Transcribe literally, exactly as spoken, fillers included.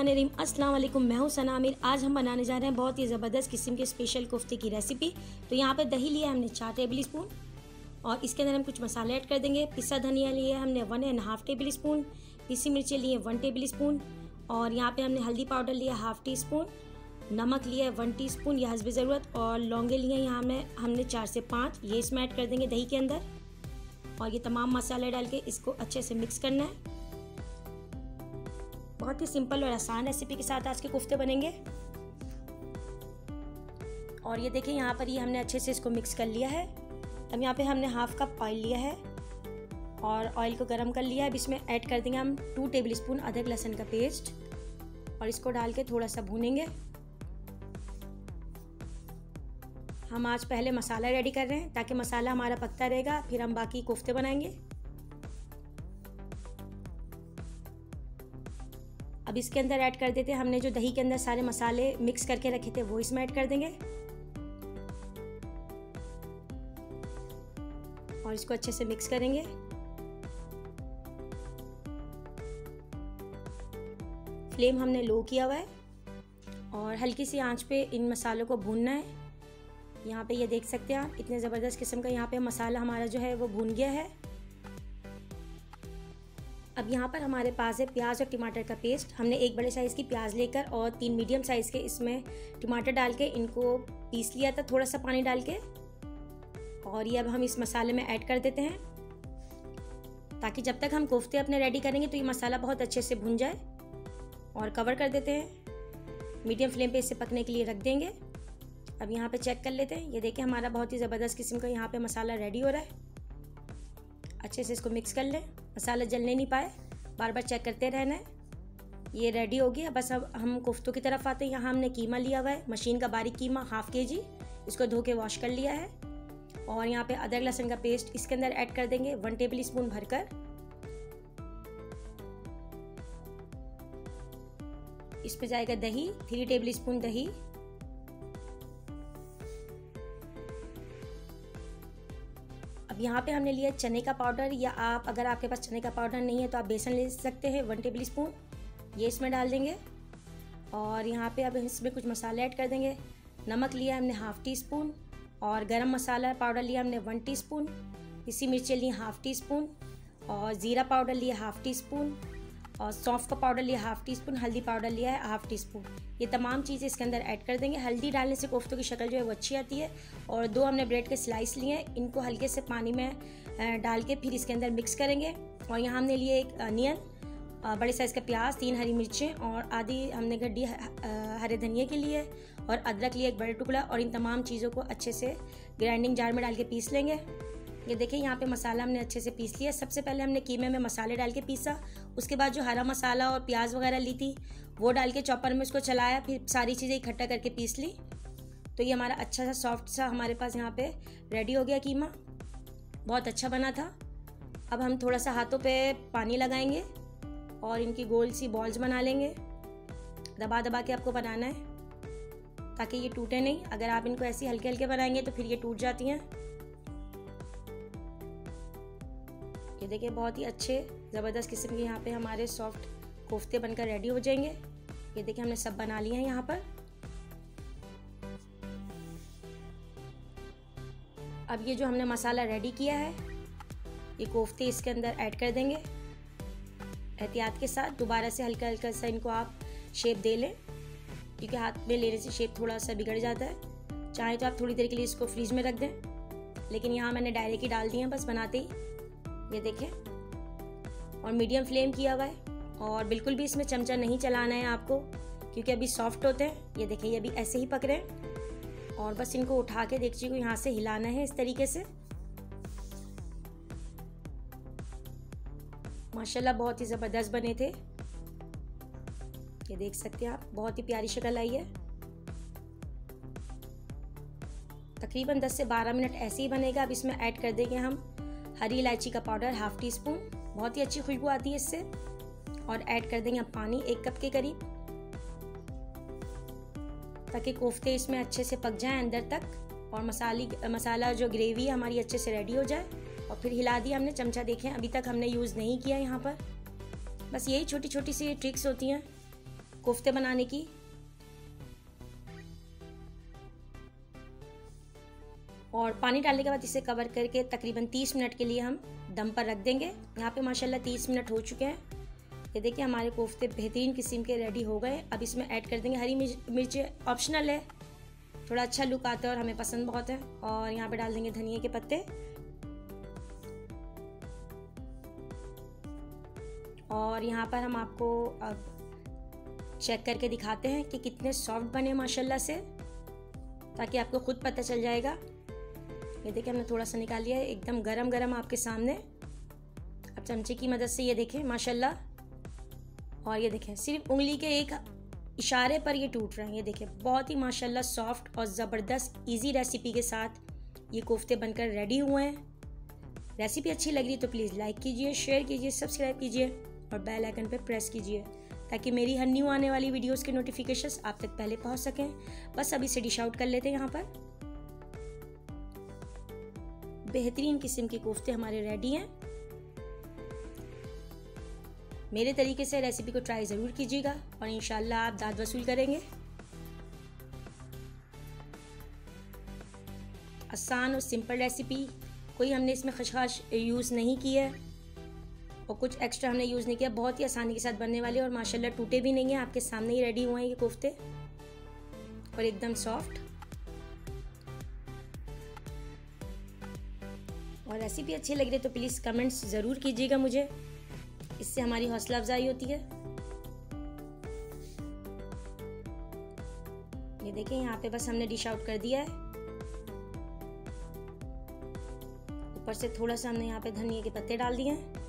बिस्मिल्लाहिर्रहमानिर्रहीम। अस्सलाम वालेकुम, मैं हूं सना आमिर। आज हम बनाने जा रहे हैं बहुत ही ज़बरदस्त किस्म के स्पेशल कोफ्ते की रेसिपी। तो यहाँ पे दही लिया हमने चार टेबल स्पून और इसके अंदर हम कुछ मसाले ऐड कर देंगे। पिसा धनिया लिया हमने one and half tablespoon, पिसी मिर्चें लिए वन टेबल स्पून और यहाँ पे हमने हल्दी पाउडर लिया हाफ टी स्पून, नमक लिया है वन टी स्पून या हस्बे ज़रूरत, और लौंगे लिए यहाँ में हमने चार से पाँच, ये इसमें ऐड कर देंगे दही के अंदर। और ये तमाम मसाले डाल के इसको अच्छे से मिक्स करना है। बहुत ही सिंपल और आसान रेसिपी के साथ आज के कोफ्ते बनेंगे। और ये देखिए यहाँ पर ये हमने अच्छे से इसको मिक्स कर लिया है। अब यहाँ पे हमने हाफ कप ऑयल लिया है और ऑयल को गरम कर लिया है। अब इसमें ऐड कर देंगे हम टू टेबल स्पून अदरक लहसुन का पेस्ट और इसको डाल के थोड़ा सा भूनेंगे। हम आज पहले मसाला रेडी कर रहे हैं ताकि मसाला हमारा पकता रहेगा, फिर हम बाकी कोफ्ते बनाएंगे। अब इसके अंदर ऐड कर देते हैं हमने जो दही के अंदर सारे मसाले मिक्स करके रखे थे वो इसमें ऐड कर देंगे और इसको अच्छे से मिक्स करेंगे। फ्लेम हमने लो किया हुआ है और हल्की सी आंच पे इन मसालों को भूनना है। यहाँ पे ये देख सकते हैं आप, इतने ज़बरदस्त किस्म का यहाँ पे मसाला हमारा जो है वो भून गया है। अब यहाँ पर हमारे पास है प्याज और टमाटर का पेस्ट। हमने एक बड़े साइज़ की प्याज लेकर और तीन मीडियम साइज़ के इसमें टमाटर डाल के इनको पीस लिया था थोड़ा सा पानी डाल के। और ये अब हम इस मसाले में ऐड कर देते हैं ताकि जब तक हम कोफ्ते अपने रेडी करेंगे तो ये मसाला बहुत अच्छे से भुन जाए। और कवर कर देते हैं, मीडियम फ्लेम पे इसे पकने के लिए रख देंगे। अब यहाँ पे चेक कर लेते हैं, ये देखिए हमारा बहुत ही ज़बरदस्त किस्म का यहाँ पे मसाला रेडी हो रहा है। अच्छे से इसको मिक्स कर लें, मसाला जलने नहीं पाए, बार बार चेक करते रहना है। ये रेडी हो गया। बस अब हम कोफ्तों की तरफ आते हैं। यहाँ हमने कीमा लिया हुआ है, मशीन का बारीक कीमा हाफ के जी, इसको धो के वॉश कर लिया है। और यहाँ पे अदरक लहसुन का पेस्ट इसके अंदर ऐड कर देंगे वन टेबल स्पून भरकर। इस पे जाएगा दही, थ्री टेबल स्पून दही। अब यहाँ पे हमने लिया चने का पाउडर, या आप अगर आपके पास चने का पाउडर नहीं है तो आप बेसन ले सकते हैं, वन टेबल स्पून, ये इसमें डाल देंगे। और यहाँ पे अब इसमें कुछ मसाले ऐड कर देंगे। नमक लिया हमने हाफ टी स्पून और गरम मसाला पाउडर लिया हमने वन टीस्पून, पिसी मिर्चें ली हाफ टी स्पून और ज़ीरा पाउडर लिया हाफ टी स्पून और सौंफ का पाउडर लिया हाफ टी स्पून, हल्दी पाउडर लिया है हाफ टी स्पून। ये तमाम चीज़ें इसके अंदर ऐड कर देंगे। हल्दी डालने से कोफ्तों की शक्ल जो है वो अच्छी आती है। और दो हमने ब्रेड के स्लाइस लिए हैं, इनको हल्के से पानी में डाल के फिर इसके अंदर मिक्स करेंगे। और यहाँ हमने लिए एक अनियन, बड़े साइज़ का प्याज, तीन हरी मिर्चें और आधी हमने गड्डी हरे धनिया के लिए, और अदरक लिए एक बड़ा टुकड़ा। और इन तमाम चीज़ों को अच्छे से ग्राइंडिंग जार में डाल के पीस लेंगे। ये देखिए यहाँ पे मसाला हमने अच्छे से पीस लिया। सबसे पहले हमने कीमे में मसाले डाल के पीसा, उसके बाद जो हरा मसाला और प्याज वगैरह ली थी वो डाल के चॉपर में उसको चलाया, फिर सारी चीज़ें इकट्ठा करके पीस ली। तो ये हमारा अच्छा सा सॉफ्ट सा हमारे पास यहाँ पे रेडी हो गया कीमा, बहुत अच्छा बना था। अब हम थोड़ा सा हाथों पे पानी लगाएंगे और इनकी गोल सी बॉल्स बना लेंगे। दबा दबा के आपको बनाना है ताकि ये टूटे नहीं। अगर आप इनको ऐसे हल्के हल्के बनाएंगे तो फिर ये टूट जाती हैं। ये देखिए बहुत ही अच्छे ज़बरदस्त किस्म के यहाँ पे हमारे सॉफ्ट कोफ्ते बनकर रेडी हो जाएंगे। ये देखिए हमने सब बना लिए हैं यहाँ पर। अब ये जो हमने मसाला रेडी किया है ये कोफ्ते इसके अंदर ऐड कर देंगे। एहतियात के साथ दोबारा से हल्का हल्का सा इनको आप शेप दे लें, क्योंकि हाथ में लेने से शेप थोड़ा सा बिगड़ जाता है। चाहे तो आप थोड़ी देर के लिए इसको फ्रीज में रख दें, लेकिन यहाँ मैंने डायरेक्ट ही डाल दिए हैं बस बनाते ही। ये देखें, और मीडियम फ्लेम किया हुआ है और बिल्कुल भी इसमें चमचा नहीं चलाना है आपको, क्योंकि अभी सॉफ्ट होते हैं। ये देखें ये अभी ऐसे ही पक रहे हैं और बस इनको उठा के देख को यहाँ से हिलाना है इस तरीके से। माशाल्लाह बहुत ही ज़बरदस्त बने थे। ये देख सकते हैं आप, बहुत ही प्यारी शक्ल आई है। तकरीबन दस से बारह मिनट ऐसे ही बनेगा। अब इसमें ऐड कर देंगे हम हरी इलायची का पाउडर हाफ टी स्पून, बहुत ही अच्छी खुशबू आती है इससे। और ऐड कर देंगे पानी एक कप के करीब, ताकि कोफ्ते इसमें अच्छे से पक जाएं अंदर तक और मसाली मसाला जो ग्रेवी है हमारी अच्छे से रेडी हो जाए। और फिर हिला दिया हमने चमचा, देखें अभी तक हमने यूज़ नहीं किया यहाँ पर। बस यही छोटी छोटी सी ट्रिक्स होती हैं कोफ्ते बनाने की। और पानी डालने के बाद इसे कवर करके तकरीबन तीस मिनट के लिए हम दम पर रख देंगे। यहाँ पे माशाल्लाह तीस मिनट हो चुके हैं। ये देखिए हमारे कोफ्ते बेहतरीन किस्म के रेडी हो गए। अब इसमें ऐड कर देंगे हरी मिर्च, ऑप्शनल है, थोड़ा अच्छा लुक आता है और हमें पसंद बहुत है। और यहाँ पे डाल देंगे धनिया के पत्ते और यहाँ पर हम आपको अब चेक करके दिखाते हैं कि कितने सॉफ्ट बने माशाल्लाह से, ताकि आपको खुद पता चल जाएगा। ये देखिए हमने थोड़ा सा निकाल लिया है, एकदम गरम गरम आपके सामने। अब चमचे की मदद से ये देखें माशाल्लाह, और ये देखें सिर्फ उंगली के एक इशारे पर ये टूट रहे हैं। ये देखें बहुत ही माशाल्लाह सॉफ्ट और ज़बरदस्त इजी रेसिपी के साथ ये कोफ्ते बनकर रेडी हुए हैं। रेसिपी अच्छी लग रही है तो प्लीज़ लाइक कीजिए, शेयर कीजिए, सब्सक्राइब कीजिए और बेल आइकन पर प्रेस कीजिए ताकि मेरी हर न्यू आने वाली वीडियोस के नोटिफिकेशंस आप तक पहले पहुंच सकें। बस अभी से डिश आउट कर लेते हैं। यहाँ पर बेहतरीन किस्म के कोफ्ते हमारे रेडी हैं। मेरे तरीके से रेसिपी को ट्राई ज़रूर कीजिएगा और इंशाल्लाह आप दाद वसूल करेंगे। आसान और सिंपल रेसिपी, कोई हमने इसमें खशखाश यूज़ नहीं की है और कुछ एक्स्ट्रा हमने यूज़ नहीं किया। बहुत ही आसानी के साथ बनने वाले और माशाल्लाह टूटे भी नहीं हैं। आपके सामने ही रेडी हुए हैं ये कोफ्ते और एकदम सॉफ्ट। और रेसिपी अच्छी लग रही है तो प्लीज़ कमेंट्स ज़रूर कीजिएगा मुझे, इससे हमारी हौसला अफजाई होती है। ये देखिए यहाँ पे बस हमने डिश आउट कर दिया है। ऊपर से थोड़ा सा हमने यहाँ पे धनिया के पत्ते डाल दिए हैं